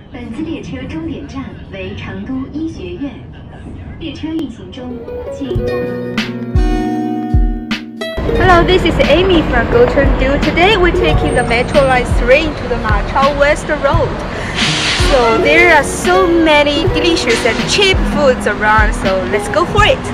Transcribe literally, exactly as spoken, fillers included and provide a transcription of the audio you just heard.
本次列车终点站为成都医学院。列车运行中，请。 Hello, this is Amy from Gochundu. Today we're taking the Metro Line three to the Machao West Road. So there are so many delicious and cheap foods around, so let's go for it.